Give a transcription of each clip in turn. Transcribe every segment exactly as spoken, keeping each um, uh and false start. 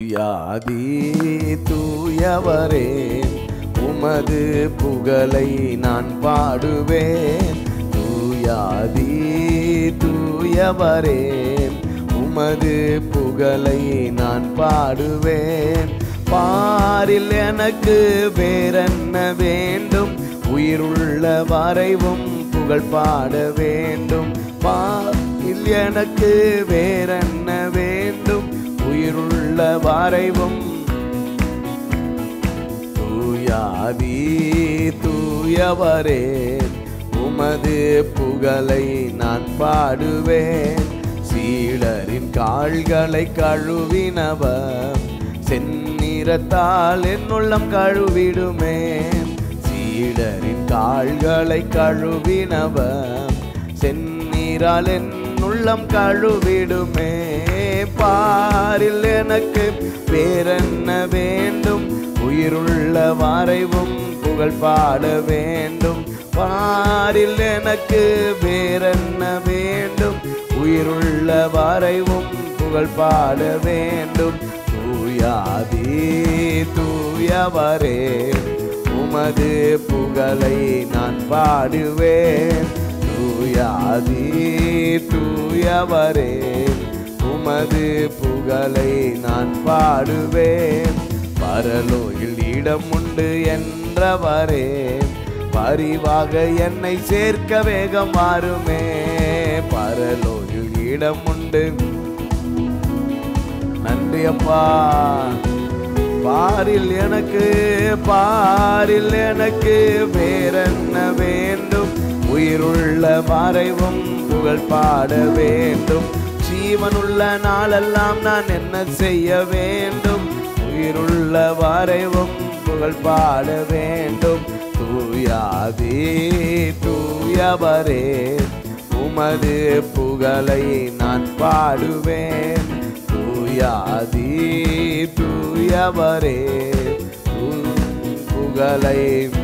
தூயாதி தூயவரே உமது புகழை நான் பாடுவேன். தூயாதி தூயவரே உமது புகழை நான் பாடுவேன். பாரில் எனக்கு வேறென்ன வேண்டும், உயிருள்ள வரைவும் புகழ் பாட வேண்டும். பாரில் எனக்கு வேறென்ன வேண்டும், உயிருள்ள வரைவும். தூயாதி தூயவரே உமது புகழை நான் பாடுவேன். சீடரின் கால்களை கழுவினவர் செந்நிறத்தால் என் உள்ளம் கழுவிடுமே. சீடரின் கால்களை கழுவினவர் செந்நீரால் என் உள்ளம் கழுவிடுமே. பாரில் எனக்கு வேறென்ன வேண்டும், உயிருள்ள வரைவும் புகழ் பாட வேண்டும். பாரில் எனக்கு வேறென்ன வேண்டும், உயிருள்ள வரைவும் புகழ் பாட வேண்டும். தூயாதி தூயவரே உமது புகழை நான் பாடுவேன். தூயாதி தூயவரே உமது புகழை நான் பாடுவேன். பரலோகில் இடம் உண்டு என்றவரே பரிவாக என்னை சேர்க்க வேகம் மாறுமே. பரலோகில் இடம் உண்டு. நன்றி அப்பா. பாரில் எனக்கு பாரில் எனக்கு வேறென்ன வேண்டும், உயிருள்ள வரைவும் புகழ் பாட வேண்டும். ஜீவனுள்ள நாளெல்லாம் நான் என்ன செய்ய வேண்டும், உயிருள்ள வரைவும் புகழ் பாட வேண்டும். தூயாதி தூயவரே உமது புகழை நான் பாடுவேன். தூயாதி தூயவரே புகழை.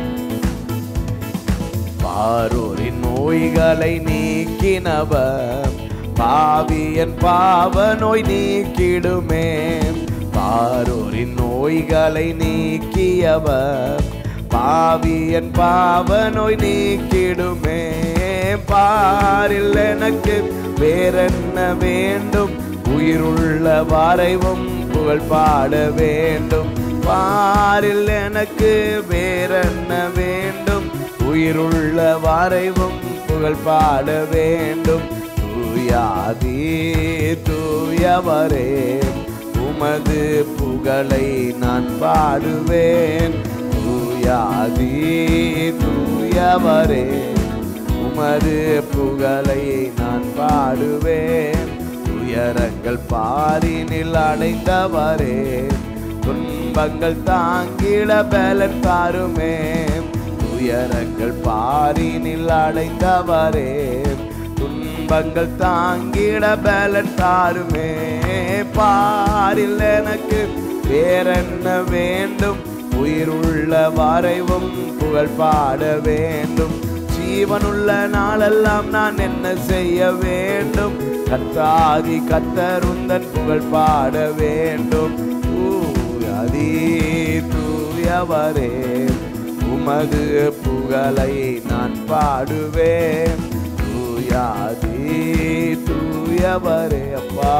பாரோரின் நோய்களை நீக்கினவர் பாவியன் பாவ நோய் நீக்கிடுமே. பாரோரின் நோய்களை நீக்கியவர் பாவியன் பாவ நோய் நீக்கிடுமே. பாரில் எனக்கு வேறென்ன வேண்டும், உயிருள்ள வரைவும் புகழ் பாட வேண்டும். பாரில் எனக்கு வேறென்ன வேண்டும், உயிருள்ள வரைவும் புகழ் பாட வேண்டும். தூயாதி தூயவரே உமது புகழை நான் பாடுவேன். தூயாதி தூயவரே உமது புகழை நான் பாடுவேன். துயரங்கள் பாரினில் அடைந்தவரே துன்பங்கள் தாங்கிட பலன் தாருமே. துயரங்கள் பாரினில் அடைந்தவரே துன்பங்கள் தாங்கிட பலன் தாருமே. பாரில் எனக்கு வேறென்ன வேண்டும், உயிருள்ள வரைவும் புகழ் பாட வேண்டும். ஜீவனுள்ள நாளெல்லாம் நான் என்ன செய்ய வேண்டும், கர்த்தாதி கர்த்தருந்தன் புகழ் பாட வேண்டும். தூயாதி தூயவரே உமது புகழை நான் பாடுவேன். தூயாதி தூயவரே அப்பா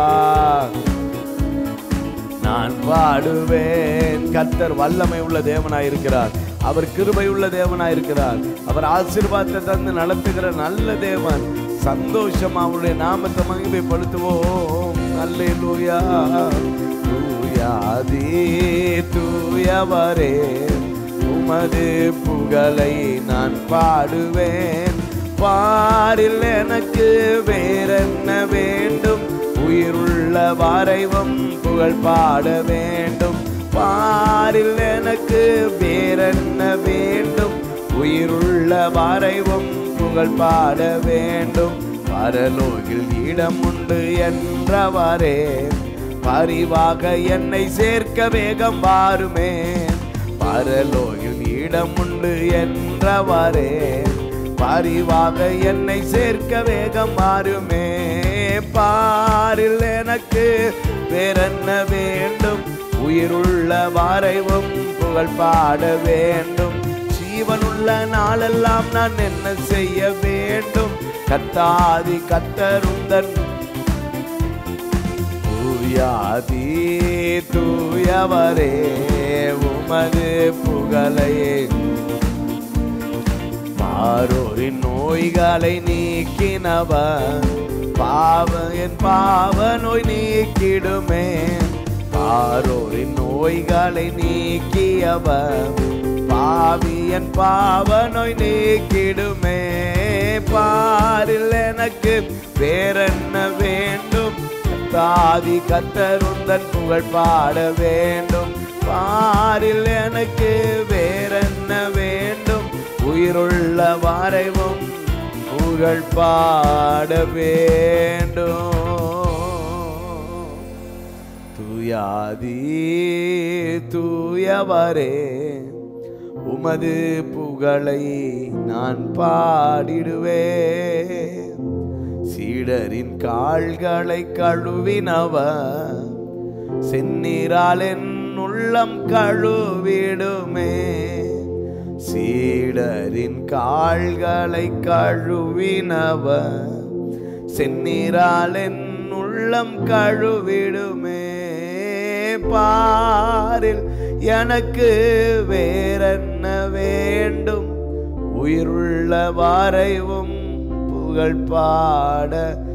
நான் பாடுவேன். கர்த்தர் வல்லமை உள்ள தேவனாயிருக்கிறார், அவர் கிருபை உள்ள தேவனாயிருக்கிறார், அவர் ஆசீர்வாதத்தை தந்து நடத்துகிற நல்ல தேவன். சந்தோஷம் அவருடைய நாமத்தை மகிமைப்படுத்துவோம். அல்லேலூயா. தூயாதி தூயவரே உமது புகழை நான் பாடுவேன். பாரில் எனக்கு வேறென்ன வேண்டும், உயிருள்ள வரைவும் புகழ் பாட வேண்டும். பாரில் எனக்கு வேறென்ன வேண்டும், உயிருள்ள வரைவும் புகழ் பாட வேண்டும். பரலோகில் இடம் உண்டு என்றவரே பரிவாக என்னை சேர்க்க வேகம் வாருமே. பரலோகில் இடம் உண்டு என்றவரே பரிவாக என்னை சேர்க்க வேகம் வாருமே. பாரில் எனக்கு வேறென்ன வேண்டும், உயிருள்ள வரைவும் புகழ் பாட வேண்டும். ஜீவனுள்ள நாளெல்லாம் நான் என்ன செய்ய வேண்டும்? கர்த்தாதி கர்த்தருந்தன் தூயாதி தூயவரே உமது புகழை பாரோரின் நோய்களை நீக்கினவர் பாவ என் பாவ நோய் நீக்கிடுமே. பாரோரின் நோய்களை நீக்கியவர் பாவி என் பாவ நோய் நீக்கிடுமே. பாரில் எனக்கு வேறென்ன வேண்டும்? கர்த்தாதி கர்த்தருந்தன் புகழ் பாட வேண்டும். பாரில் எனக்கு வேறென்ன வேண்டும்? உயிருள்ள வரைவும் புகழ் பாட வேண்டும். தூயாதி தூயவரே உமது புகழை நான் பாடிடுவேன். சீடரின் கால்களை கழுவினவர் செந்நீரால் என் உள்ளம் கழுவிடுமே. சீடரின் கால்களை கழுவினவர் செந்நீரால் என் உள்ளம் கழுவிடுமே. பாரில் எனக்கு வேறென்ன வேண்டும்? உயிருள்ள வரைவும் புகழ் பாட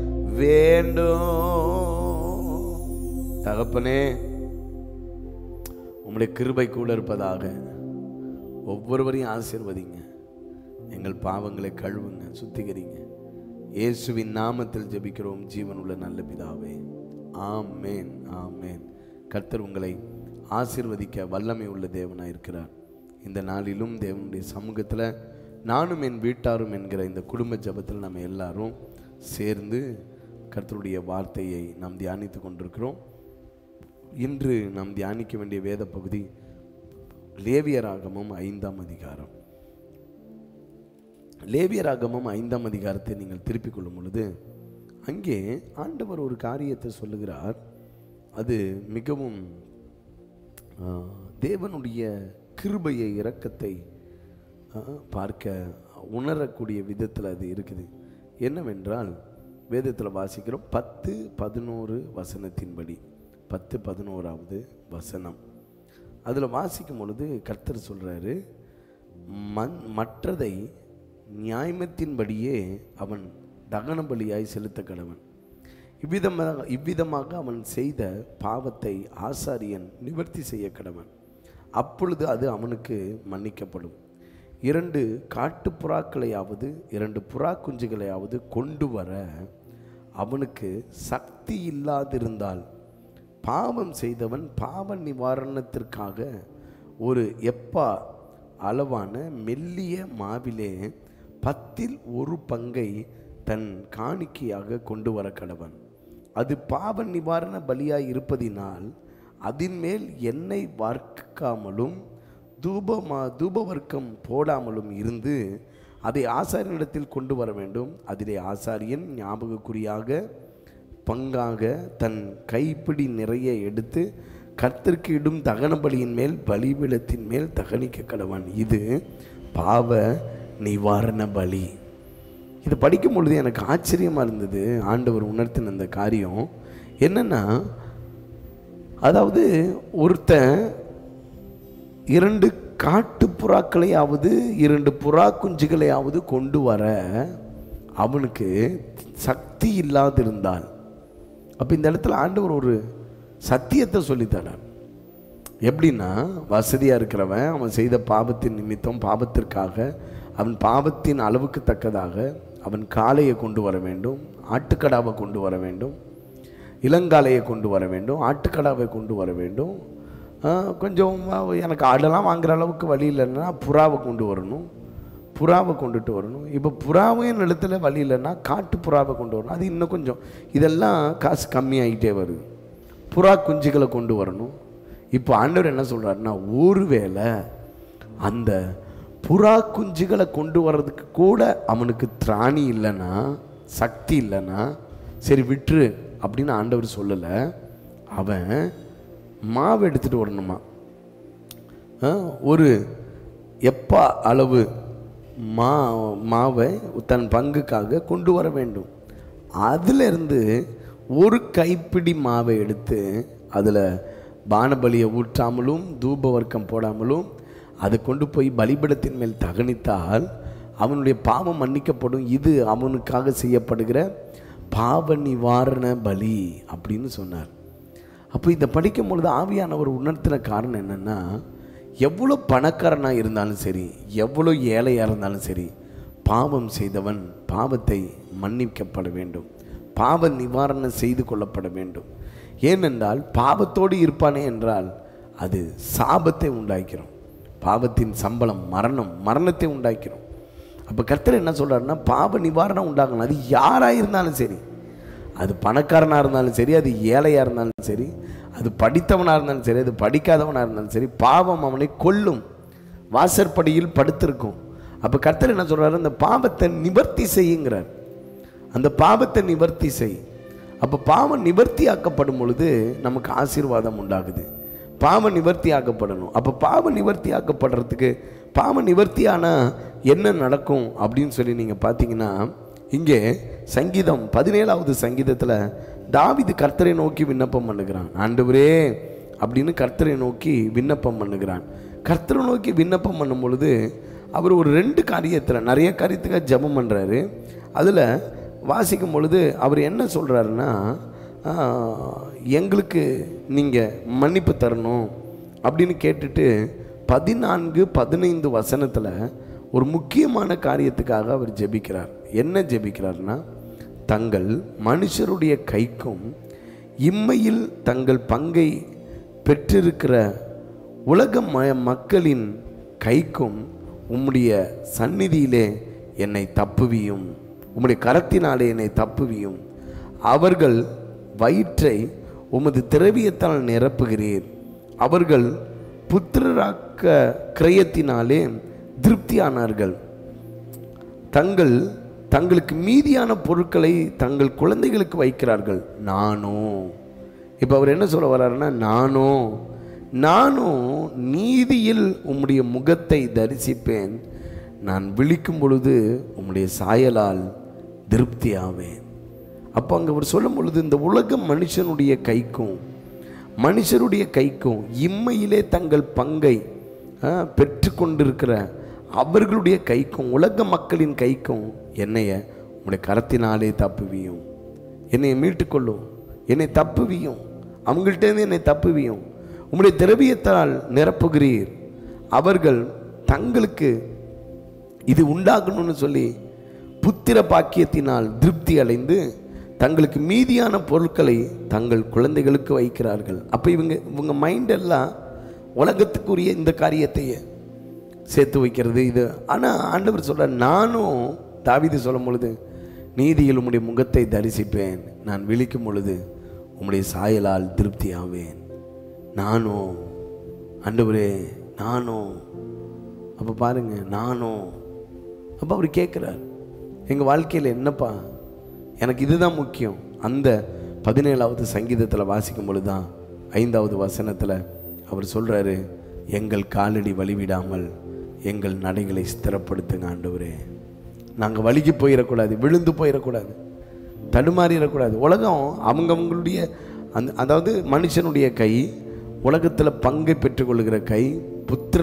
வேண்டும். தகப்பனே, உம்முடைய கிருபை கூட இருப்பதாக. ஒவ்வொருவரையும் ஆசீர்வதிங்க. எங்கள் பாவங்களை கழுவுங்க, சுத்திகரிங்க. இயேசுவின் நாமத்தில் ஜெபிக்கிறோம் ஜீவனுள்ள நல்ல பிதாவே. ஆமேன், ஆமேன். கர்த்தர் உங்களை ஆசீர்வதிக்க வல்லமை உள்ள தேவனாக இருக்கிறார். இந்த நாளிலும் தேவனுடைய சமூகத்தில் நானும் என் வீட்டாரும் என்கிற இந்த குடும்ப ஜெபத்தில் நம்ம எல்லாரும் சேர்ந்து கர்த்தருடைய வார்த்தையை நாம் தியானித்து கொண்டிருக்கிறோம். இன்று நாம் தியானிக்க வேண்டிய வேத பகுதி லேவியராகமம் ஐந்தாம் அதிகாரம். லேவியராகமம் ஐந்தாம் அதிகாரத்தை நீங்கள் திருப்பிக் கொள்ளும் பொழுது அங்கே ஆண்டவர் ஒரு காரியத்தை சொல்லுகிறார். அது மிகவும் தேவனுடைய கிருபையை இரக்கத்தை பார்க்க உணரக்கூடிய விதத்தில் அது இருக்குது. என்னவென்றால் வேதத்தில் வாசிக்கிறோம் பத்து பதினோரு வசனத்தின்படி, பத்து பதினோராவது வசனம் அதில் வாசிக்கும் பொழுது கர்த்தர் சொல்கிறாரு, மண் மற்றதை நியாயத்தின்படியே அவன் தகன பலியாய் செலுத்த கடவன். இவ்விதமாக இவ்விதமாக அவன் செய்த பாவத்தை ஆசாரியன் நிவர்த்தி செய்ய கடவன். அப்பொழுது அது அவனுக்கு மன்னிக்கப்படும். இரண்டு காட்டு புறாக்களையாவது இரண்டு புறா குஞ்சுகளையாவது கொண்டு வர அவனுக்கு சக்தி இல்லாதிருந்தால் பாவம் செய்தவன் பாவ நிவாரணத்திற்காக ஒரு எப்பா அளவான மெல்லிய மாவிலே பத்தில் ஒரு பங்கை தன் காணிக்கையாக கொண்டு வர கடவன். அது பாவ நிவாரண பலியாய் இருப்பதினால் அதன் மேல் எண்ணெய் வார்க்காமலும் தூபமா தூபவர்க்கம் போடாமலும் இருந்து அதை ஆசாரியனிடத்தில் கொண்டு வர வேண்டும். அதிலே ஆசாரியன் ஞாபகக்குறியாக பங்காக தன் கைப்பிடி நிறைய எடுத்து கர்த்தருக்கு இடும் தகன பலியின் மேல் பலிபீடத்தின் மேல் தகனிக்க கடவன். இது பாவ நிவாரண பலி. இது படிக்கும் பொழுது எனக்கு ஆச்சரியமாக இருந்தது. ஆண்டவர் உணர்த்தின அந்த காரியம் என்னன்னா, அதாவது ஒருத்தன் இரண்டு காட்டு புறாக்களையாவது இரண்டு புறா குஞ்சுகளையாவது கொண்டு வர அவனுக்கு சக்தி இல்லாதிருந்தால், அப்போ இந்த இடத்துல ஆண்டவர் ஒரு சத்தியத்தை சொல்லித்தரார். எப்படின்னா, வசதியாக இருக்கிறவன் அவன் செய்த பாவத்தின் நிமித்தம் பாவத்திற்காக அவன் பாவத்தின் அளவுக்கு தக்கதாக அவன் காளையை கொண்டு வர வேண்டும், ஆட்டுக்கடாவை கொண்டு வர வேண்டும், இளங்காளையை கொண்டு வர வேண்டும், ஆட்டுக்கடாவை கொண்டு வர வேண்டும். கொஞ்சம் எனக்கு ஆடெல்லாம் வாங்குகிற அளவுக்கு வழி இல்லைன்னா புறாவை கொண்டு வரணும், புறாவை கொண்டுட்டு வரணும். இப்போ புறாவையும் நிலத்தில் வழி இல்லைன்னா காட்டு புறாவை கொண்டு வரணும். அது இன்னும் கொஞ்சம் இதெல்லாம் காசு கம்மியாகிட்டே வருது. புறா குஞ்சுகளை கொண்டு வரணும். இப்போ ஆண்டவர் என்ன சொல்கிறாருன்னா, ஒருவேளை அந்த புறா குஞ்சுகளை கொண்டு வர்றதுக்கு கூட அவனுக்கு திராணி இல்லைன்னா, சக்தி இல்லைன்னா, சரி விட்டுரு அப்படின்னு ஆண்டவர் சொல்லலை. அவன் மாவு எடுத்துகிட்டு வரணுமா, ஒரு எப்பா அளவு மா மாவை தன் பங்குக்காக கொண்டு வர வேண்டும். அதிலிருந்து ஒரு கைப்பிடி மாவை எடுத்து அதில் பானபலியை ஊற்றாமலும் தூப வர்க்கம் போடாமலும் அதை கொண்டு போய் பலிபீடத்தின் மேல் தகனித்தால் அவனுடைய பாவம் மன்னிக்கப்படும். இது அவனுக்காக செய்யப்படுகிற பாவ நிவாரண பலி அப்படின்னு சொன்னார். அப்போ இதை படிக்கும் பொழுது ஆவியானவர் உணர்த்தின காரணம் என்னென்னா, எவ்வளோ பணக்காரனாக இருந்தாலும் சரி, எவ்வளோ ஏழையாக இருந்தாலும் சரி, பாவம் செய்தவன் பாவத்தை மன்னிக்கப்பட வேண்டும், பாவ நிவாரணம் செய்து கொள்ளப்பட வேண்டும். ஏனென்றால் பாவத்தோடு இருப்பானே என்றால் அது சாபத்தை உண்டாக்கிறோம். பாவத்தின் சம்பளம் மரணம், மரணத்தை உண்டாக்கிறோம். அப்போ கர்த்தர் என்ன சொல்கிறாருன்னா, பாவ நிவாரணம் உண்டாகணும். அது யாராக இருந்தாலும் சரி, அது பணக்காரனாக இருந்தாலும் சரி, அது ஏழையாக இருந்தாலும் சரி, அது படித்தவனாக இருந்தாலும் சரி, அது படிக்காதவனாக இருந்தாலும் சரி, பாவம் அவனை கொல்லும், வாசற்படியில் படுத்திருக்கும். அப்போ கர்த்தர் என்ன சொல்கிறாரு, அந்த பாவத்தை நிவர்த்தி செய்யுங்கிறார். அந்த பாவத்தை நிவர்த்தி செய். அப்போ பாவம் நிவர்த்தி ஆக்கப்படும் பொழுது நமக்கு ஆசீர்வாதம் உண்டாகுது. பாவ நிவர்த்தி ஆக்கப்படணும். அப்போ பாவ நிவர்த்தி ஆக்கப்படுறதுக்கு, பாவ நிவர்த்தியானால் என்ன நடக்கும் அப்படின்னு சொல்லி நீங்கள் பார்த்தீங்கன்னா, இங்கே சங்கீதம் பதினேழாவது சங்கீதத்தில் தாவீது கர்த்தரை நோக்கி விண்ணப்பம் பண்ணுகிறான். ஆண்டவரே அப்படின்னு கர்த்தரை நோக்கி விண்ணப்பம் பண்ணுகிறான். கர்த்தரை நோக்கி விண்ணப்பம் பண்ணும் பொழுது அவர் ஒரு ரெண்டு காரியத்தில், நிறைய காரியத்துக்காக ஜெபம் பண்ணுறாரு. அதில் வாசிக்கும் பொழுது அவர் என்ன சொல்கிறாருன்னா, எங்களுக்கு நீங்கள் மன்னிப்பு தரணும் அப்படின்னு கேட்டுட்டு பதினான்கு பதினைந்து வசனத்தில் ஒரு முக்கியமான காரியத்துக்காக அவர் ஜெபிக்கிறார். என்ன ஜெபிக்கிறார்னா, தங்கள் மனுஷருடைய கைக்கும் இம்மையில் தங்கள் பங்கை பெற்றிருக்கிற உலக ம மக்களின் கைக்கும் உம்முடைய சந்நிதியிலே என்னை தப்புவியும், உம்முடைய கரத்தினாலே என்னை தப்புவியும். அவர்கள் வயிற்றை உமது திரவியத்தால் நிரப்புகிறீர். அவர்கள் புத்திரராக்க கிரயத்தினாலே திருப்தியானார்கள். தங்கள் தங்களுக்கு மீதியான பொருட்களை தங்கள் குழந்தைகளுக்கு வைக்கிறார்கள். நானும், இப்போ அவர் என்ன சொல்ல வர்றாருன்னா, நானும் நானும் நீதியில் உம்முடைய முகத்தை தரிசிப்பேன். நான் விழிக்கும் பொழுது உம்முடைய சாயலால் திருப்தி ஆவேன். அப்போ அங்கே அவர் சொல்லும் பொழுது, இந்த உலக மனுஷனுடைய கைக்கும் மனுஷருடைய கைக்கும் இம்மையிலே தங்கள் பங்கை பெற்று கொண்டிருக்கிற அவர்களுடைய கைக்கும் உலக மக்களின் கைக்கும் என்னைய உங்களுடைய கரத்தினாலே தப்புவியும், என்னை மீட்டுக்கொள்ளும், என்னை தப்புவியும், அவங்கள்ட்டேருந்து என்னை தப்புவியும், உங்களுடைய திரவியத்தால் நிரப்புகிறீர். அவர்கள் தங்களுக்கு இது உண்டாகணும்னு சொல்லி புத்திர பாக்கியத்தினால் திருப்தி அடைந்து தங்களுக்கு மீதியான பொருட்களை தங்கள் குழந்தைகளுக்கு வைக்கிறார்கள். அப்போ இவங்க இவங்க மைண்டெல்லாம் உலகத்துக்குரிய இந்த காரியத்தையே சேர்த்து வைக்கிறது இது. ஆனால் ஆண்டவர் சொல்கிறார், நானும் தாவீது சொல்லும் பொழுது, நீதியில் உம்முடைய முகத்தை தரிசிப்பேன், நான் விழிக்கும் பொழுது உம்முடைய சாயலால் திருப்தி ஆவேன். நானும் ஆண்டவரே நானும். அப்போ பாருங்க, நானும். அப்போ அவர் கேட்குறார், எங்கள் வாழ்க்கையில் என்னப்பா, எனக்கு இதுதான் முக்கியம். அந்த பதினேழாவது சங்கீதத்தில் வாசிக்கும் பொழுது தான் ஐந்தாவது வசனத்தில் அவர் சொல்கிறாரு, எங்கள் காலடி வழிவிடாமல் எங்கள் நடைகளை ஸ்திரப்படுத்துங்க ஆண்டவரே. நாங்கள் வலிக்கு போயிடக்கூடாது, விழுந்து போயிடக்கூடாது, தடுமாறிடக்கூடாது. உலகம் அவங்கவுங்களுடைய அந்த அதாவது மனுஷனுடைய கை, உலகத்தில் பங்கை பெற்றுக்கொள்கிற கை, புத்திர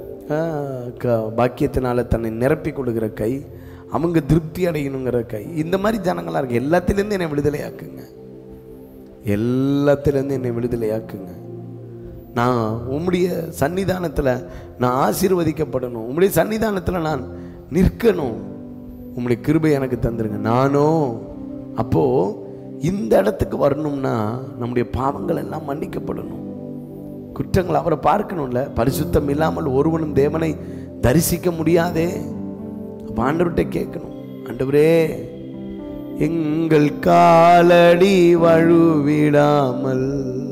க பாக்கியத்தினால தன்னை நிரப்பி கொள்கிற கை, அவங்க திருப்தி அடையணுங்கிற கை, இந்த மாதிரி ஜனங்களாக இருக்கு. எல்லாத்திலேருந்து என்னை விடுதலையாக்குங்க, எல்லாத்திலேருந்து என்னை விடுதலையாக்குங்க. நான் உம்முடைய சன்னிதானத்தில் நான் ஆசீர்வதிக்கப்படணும், உம்முடைய சன்னிதானத்தில் நான் நிற்கணும், உம்முடைய கிருபை எனக்கு தந்துருங்க. நானும் அப்போது இந்த இடத்துக்கு வரணும்னா நம்முடைய பாவங்கள் எல்லாம் மன்னிக்கப்படணும், குற்றங்கள் அவரை பார்க்கணும்ல. பரிசுத்தம் இல்லாமல் ஒருவனும் தேவனை தரிசிக்க முடியாதே. ஆண்டவர்கிட்ட கேட்கணும், ஆண்டவரே எங்கள் காலடி வழுவிடாமல்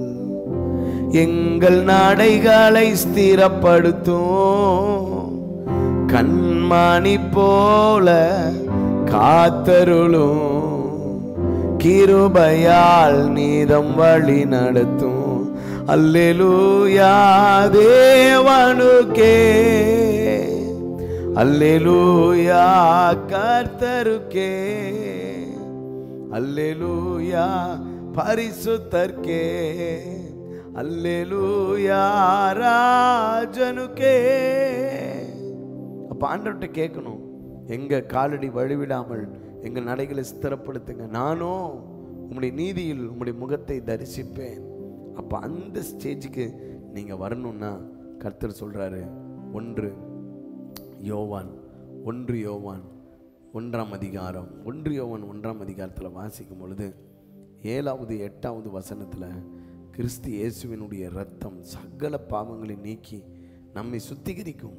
எங்கள் நடைகளை ஸ்திரப்படுத்தும், கண்மணி போல காத்தருளும், கிருபையால் நீதம் வழி நடத்தும். அல்லேலூயா தேவனுக்கே, அல்லேலூயா கர்த்தருக்கே, அல்லேலூயா பரிசுத்தர்க்கே, அல்லேலூயா ராஜனுக்கே. அப்ப ஆண்டவர்கிட்ட கேட்கணும், எங்க காலடி வழிவிடாமல் எங்க நடைகளை ஸ்திரப்படுத்துங்க, நானும் உம்முடைய நீதியில் உம்முடைய முகத்தை தரிசிப்பேன். அப்ப அந்த ஸ்டேஜுக்கு நீங்க வரணும்னா கர்த்தர் சொல்றாரு, ஒன்று யோவான் ஒன்று யோவான் ஒன்றாம் அதிகாரம் ஒன்று யோவான் ஒன்றாம் அதிகாரத்தில் வாசிக்கும் பொழுது ஏழாவது எட்டாவது வசனத்தில் கிறிஸ்து இயேசுவினுடைய இரத்தம் சகல பாவங்களை நீக்கி நம்மை சுத்திகரிக்கும்.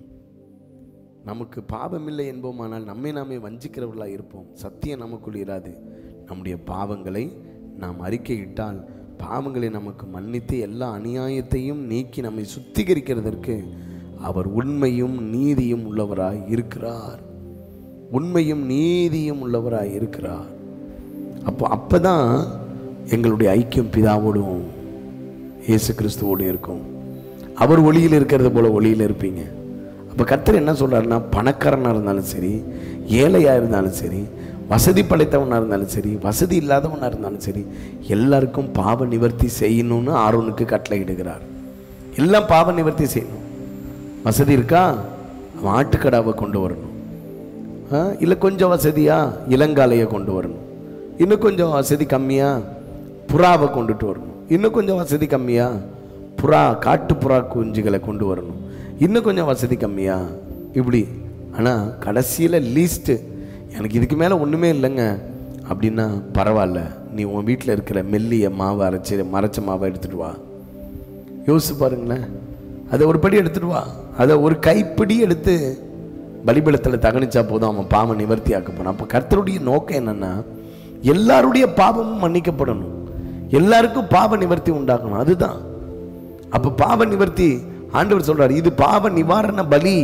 நமக்கு பாவமில்லை என்போமானால் நம்மை நாமே வஞ்சிக்கிறவர்களாக இருப்போம். சத்தியம் நமக்குள் இராது. நம்முடைய பாவங்களை நாம் அறிக்கையிட்டால் பாவங்களை நமக்கு மன்னித்து எல்லா அநியாயத்தையும் நீக்கி நம்மை சுத்திகரிக்கிறதற்கு அவர் உண்மையும் நீதியும் உள்ளவராய் இருக்கிறார். உண்மையும் நீதியும் உள்ளவராய் இருக்கிறார். அப்போ அப்பதான் எங்களுடைய ஐக்கியம் பிதாவோடும் இயேசு கிறிஸ்துவோடு இருக்கும். அவர் ஒளியில் இருக்கிறது போல ஒளியில் இருப்பீங்க. அப்போ கர்த்தர் என்ன சொல்றாருன்னா, பணக்காரனாக இருந்தாலும் சரி, ஏழையாக இருந்தாலும் சரி, வசதி படைத்தவனாக இருந்தாலும் சரி, வசதி இல்லாதவனாக இருந்தாலும் சரி, எல்லாருக்கும் பாவ நிவர்த்தி செய்யணும்னு ஆரோனுக்கு கட்டளை இடுகிறார். எல்லாம் பாவ நிவர்த்தி செய்யணும். வசதி இருக்கா, ஆட்டுக்கடாவை கொண்டு வரணும். இல்லை கொஞ்சம் வசதியா இளங்காலையை கொண்டு வரணும். இன்னும் கொஞ்சம் வசதி கம்மியா புறாவை கொண்டுட்டு வரணும். இன்னும் கொஞ்சம் வசதி கம்மியா புறா காட்டு புறா குஞ்சுகளை கொண்டு வரணும். இன்னும் கொஞ்சம் வசதி கம்மியா இப்படி. ஆனால் கடைசியில் லீஸ்ட்டு எனக்கு இதுக்கு மேலே ஒன்றுமே இல்லைங்க அப்படின்னா பரவாயில்ல, நீ உன் வீட்டில் இருக்கிற மெல்லிய மாவை அரைச்சி மறைச்ச மாவை எடுத்துகிட்டு வா. யோசிச்சு பாருங்களேன், அதை ஒரு படி எடுத்துகிட்டு வா. அதை ஒரு கைப்பிடி எடுத்து பலிபீடத்தில் தகனிச்சா போதும், அவன் பாவம் நிவர்த்தி ஆக்கப்படும். அப்போ கர்த்தருடைய நோக்கம் என்னன்னா, எல்லாருடைய பாவமும் மன்னிக்கப்படணும், எல்லாருக்கும் பாவ நிவர்த்தி உண்டாக்கணும். அதுதான். அப்போ பாவ நிவர்த்தி ஆண்டவர் சொல்றார், இது பாவ நிவாரண பலி.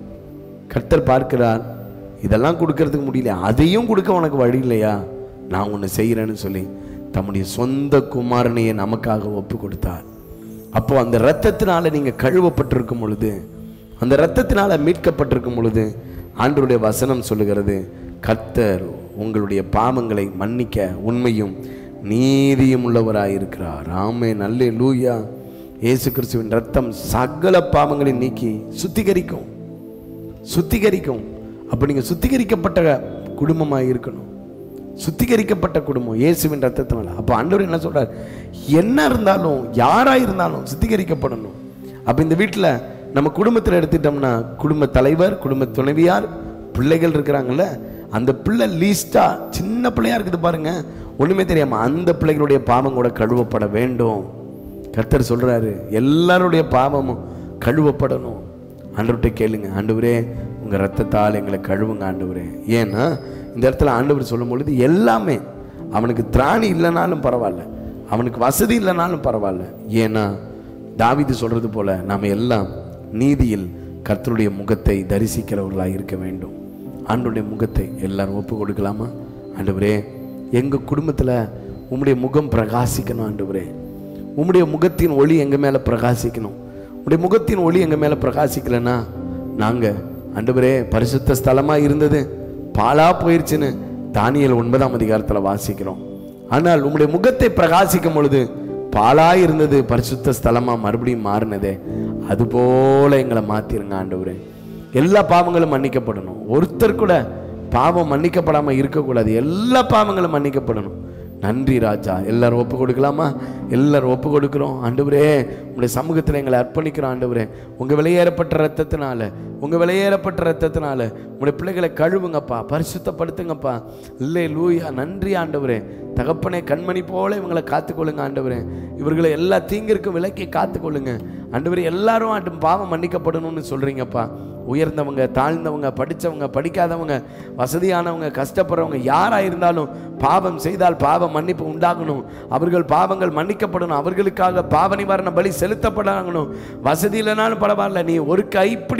கர்த்தர் பார்க்கிறார், இதெல்லாம் கொடுக்கறதுக்கு முடியல, அதையும் கொடுக்க உனக்கு வழி இல்லையா, நான் ஒன்று செய்கிறேன்னு சொல்லி தம்முடைய சொந்த குமாரனையை நமக்காக ஒப்பு கொடுத்தார். அப்போ அந்த இரத்தத்தினால நீங்க கழுவப்பட்டிருக்கும் பொழுது, அந்த இரத்தத்தினால மீட்கப்பட்டிருக்கும் பொழுது ஆண்டவருடைய வசனம் சொல்லுகிறது, கர்த்தர் உங்களுடைய பாவங்களை மன்னிக்க உண்மையும் நீதியும் உள்ளவராய் இருக்கிறார். ஆமென், அல்லேலூயா. இயேசு கிறிஸ்துவின் இரத்தம் சகல பாவங்களை நீக்கி சுத்திகரிக்கும், சுத்திகரிக்கும். அப்ப நீங்க சுத்திகரிக்கப்பட்ட குடும்பமாக இருக்கணும், சுத்திகரிக்கப்பட்ட குடும்பம் இயேசுவின் ரத்தத்தினால. அப்போ ஆண்டவர் என்ன சொல்றார், என்ன இருந்தாலும் யாரா இருந்தாலும் சுத்திகரிக்கப்படணும். அப்ப இந்த வீட்டில் நம்ம குடும்பத்தில் எடுத்துட்டோம்னா, குடும்ப தலைவர், குடும்ப துணைவியார், பிள்ளைகள் இருக்கிறாங்கல்ல, அந்த பிள்ளை லீஸ்டா சின்ன பிள்ளையா இருக்குது பாருங்க, ஒண்ணுமே தெரியாம, அந்த பிள்ளைகளுடைய பாவம் கூட கழுவப்பட வேண்டும். கர்த்தர் சொல்றாரு, எல்லாருடைய பாவமும் கழுவப்படணும். ஆண்டவர்கிட்ட கேளுங்க, ஆண்டவரே உங்க ரத்தத்தால் எங்களை கழுவுங்க ஆண்டவரே. ஏன்னா இந்த இடத்துல ஆண்டவர் சொல்லும் பொழுது எல்லாமே, அவனுக்கு திராணி இல்லைனாலும் பரவாயில்ல, அவனுக்கு வசதி இல்லைனாலும் பரவாயில்ல. ஏன்னா தாவீது சொல்றது போல நாம எல்லாம் நீதியில் கர்த்தருடைய முகத்தை தரிசிக்கிறவர்களாக இருக்க வேண்டும். ஆண்டவருடைய முகத்தை எல்லாரும் ஒப்பு கொடுக்கலாமா? ஆண்டவரே எங்க குடும்பத்தில் உம்முடைய முகம் பிரகாசிக்கணும் ஆண்டவரே, உம்முடைய முகத்தின் ஒளி எங்க மேல பிரகாசிக்கணும். உம்முடைய முகத்தின் ஒளி எங்க மேல பிரகாசிக்கலன்னா நாங்க ஆண்டவரே பரிசுத்த ஸ்தலமா இருந்தது பாலா போயிருச்சுன்னு தானியேல் ஒன்பதாம் அதிகாரத்தில் வாசிக்கிறோம். ஆனால் உம்முடைய முகத்தை பிரகாசிக்கும் பொழுது பாலா இருந்தது பரிசுத்த ஸ்தலமா மறுபடியும் மாறினதே, அது போல எங்களை மாத்திருங்க ஆண்டவரே. எல்லா பாவங்களும் மன்னிக்கப்படணும். ஒருத்தர் கூட பாவம் மன்னிக்கப்படாம இருக்கக்கூடாது, எல்லா பாவங்களும் மன்னிக்கப்படணும். நன்றி ராஜா. எல்லாரும் ஒப்பு கொடுக்கலாமா? எல்லாரும் ஒப்பு கொடுக்கிறோம். ஆண்டவரே உங்களுடைய சமூகத்தில் எங்களை அர்ப்பணிக்கிறோம் ஆண்டவரே. உங்க விலையேறப்பட்ட ரத்தத்தினால, உங்க விலையேறப்பட்ட ரத்தத்தினால உங்களுடைய பிள்ளைகளை கழுவுங்கப்பா, பரிசுத்தப்படுத்துங்கப்பா. இல்லை லூயா, நன்றி ஆண்டவரே. தகப்பனே கண்மணி போல இவங்களை காத்துக்கொள்ளுங்க ஆண்டவரே. இவர்களை எல்லா தீங்கிற்கும் விலக்கி காத்துக்கொள்ளுங்க ஆண்டவரே. எல்லாரும் ஆண்டு பாவம் மன்னிக்கப்படணும்னு சொல்றீங்கப்பா. உயர்ந்தவங்க, தாழ்ந்தவங்க, படித்தவங்க, படிக்காதவங்க, வசதியானவங்க, கஷ்டப்படுறவங்க யாராக இருந்தாலும் பாவம் செய்தால் பாவ மன்னிப்பு உண்டாகணும். அவர்கள் பாவங்கள் மன்னிக்கப்படணும். அவர்களுக்காக பாவ நிவாரண பலி செலுத்தப்படணும். வசதி இல்லைனாலும் பரவாயில்ல, நீ ஒரு கைப்பிடி மாவா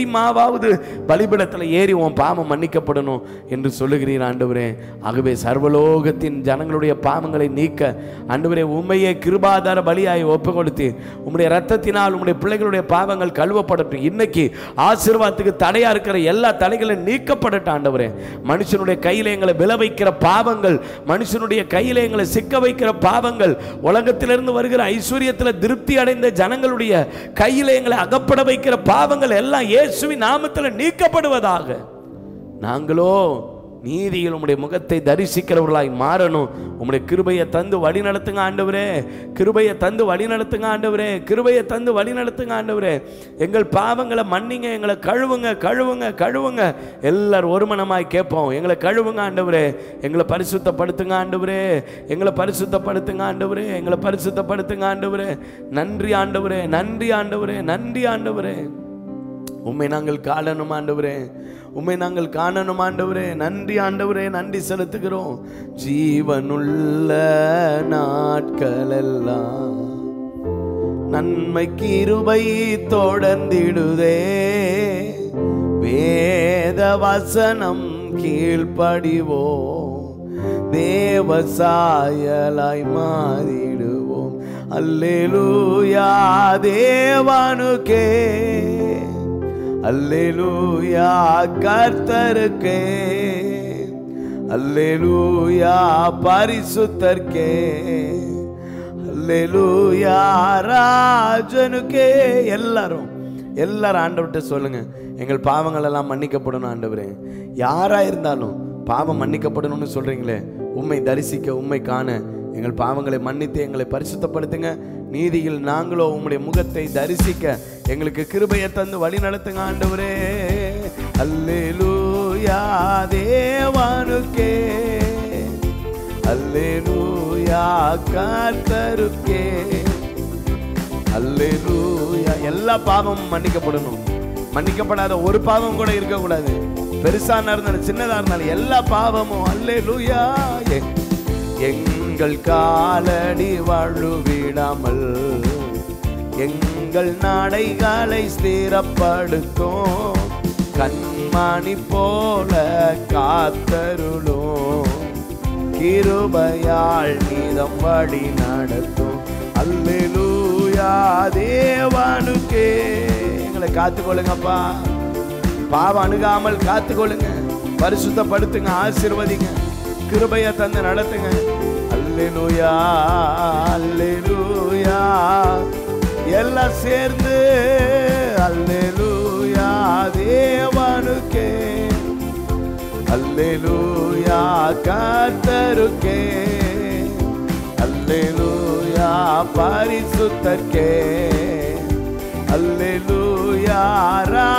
முதலாவது பலிபீடத்தில் ஏறி உன் பாவம் மன்னிக்கப்படணும் என்று சொல்லுகிறீர் ஆண்டவரே. ஆகவே சர்வலோகத்தின் ஜனங்களுடைய பாவங்களை நீக்க ஆண்டவரே உம்மையே கிருபாதார பலியாய் ஒப்பு கொடுத்து உம்முடைய ரத்தத்தினால் உம்முடைய பிள்ளைகளுடைய பாவங்கள் கழுவப்படட்டும். இன்னைக்கு ஆசீர்வாதத்துக்கு தடையா இருக்கிற எல்லா தடைகளும் நீக்கப்படட்டும் ஆண்டவரே. மனுஷனுடைய கையில எங்களை விளை வைக்கிற பாவங்கள், மனுஷனுடைய கையில எங்களை சிக்க வைக்கிற பாவங்கள், உலகத்திலிருந்து வருகிற ஐஸ்வர்யத்தில் திருப்தி அடைந்த ஜனங்களுடைய கையில எங்களை அகப்பட வைக்கிற பாவங்கள் எல்லாம் இயேசுவின் நாமத்தில் நீக்கப்படுவதாக. நாங்களோ நீதியில் உம்முடைய முகத்தை தரிசிக்கிறவர்களாய் மாறணும். உம்முடைய கிருபையை தந்து வழி நடத்துங்க ஆண்டவரே. கிருபையை தந்து வழி நடத்துங்க ஆண்டவரே. கிருபையை தந்து வழி நடத்துங்க ஆண்டவரே. எங்கள் பாவங்களை மன்னிங்க, எங்களை கழுவுங்க கழுவுங்க கழுவுங்க. எல்லாரும் ஒரு மனமாய் கேட்போம். எங்களை கழுவுங்க ஆண்டவரே. எங்களை பரிசுத்தப்படுத்துங்க ஆண்டவரே. எங்களை பரிசுத்தப்படுத்துங்க ஆண்டவரே. எங்களை பரிசுத்தப்படுத்துங்க ஆண்டவரே. நன்றி ஆண்டவரே, நன்றி ஆண்டவரே, நன்றி ஆண்டவரே. உம்மை நாங்கள் காணணும் ஆண்டவரே. உம்மை நாங்கள் காணணும் ஆண்டவரே. நன்றி ஆண்டவரே, நன்றி செலுத்துகிறோம். ஜீவனுள்ள நாட்களெல்லாம் நன்மை கிருபை தொடர்ந்திடுதே. வேத வசனம் கீழ்ப்படிவோம், தேவ சாயலாய் மாறிடுவோம். அல்லேலூயா தேவனுக்கே, அல்லேலூயா கர்த்தருக்கே, அல்லேலூயா பரிசுத்தர்க்கே, அல்லேலூயா ராஜனுக்கே. எல்லாரும் எல்லாரும் ஆண்டவர்கிட்ட சொல்லுங்க, எங்கள் பாவங்கள் எல்லாம் மன்னிக்கப்படணும் ஆண்டவரே. யாரா இருந்தாலும் பாவம் மன்னிக்கப்படணும்னு சொல்றீங்களே, உம்மை தரிசிக்க உம்மை காண எங்கள் பாவங்களை மன்னித்து எங்களை பரிசுத்தப்படுத்துங்க. நீதியில் நாங்களோ உம்முடைய முகத்தை தரிசிக்க எங்களுக்கு கிருபையை தந்து வழி நடத்துங்க ஆண்டவரே. அல்லேலூயா தேவனுக்கே, அல்லேலூயா கர்த்தருக்கே, அல்லேலூயா. எல்லா பாவமும் மன்னிக்கப்படணும். மன்னிக்கப்படாத ஒரு பாவம் கூட இருக்கக்கூடாது. பெருசான இருந்தாலும் சின்னதா இருந்தாலும் எல்லா பாவமும் அல்லேலூயா. எங்கள் காலடி வழுவிடாமல் எங்கள் நடைகளை ஸ்திரப்படுத்தும். கண்மணி போல காத்தருளும், கிருபையால் நீதம் வழி நடத்தும். அல்லேலூயா தேவனுக்கே. எங்களை காத்துக்கொள்ளுங்கப்பா. பாவம் அணுகாமல் காத்துக்கொள்ளுங்க, பரிசுத்தப்படுத்துங்க, ஆசீர்வதிங்க, கிருபையை தந்து நடத்துங்க. அல்லேலூயா அல்லேலூயா எல்லாம் சேர்ந்து அல்லேலூயா தேவனுக்கே, அல்லேலூயா கர்த்தருக்கே, அல்லேலூயா பரிசுத்தர்க்கே, அல்லேலூயா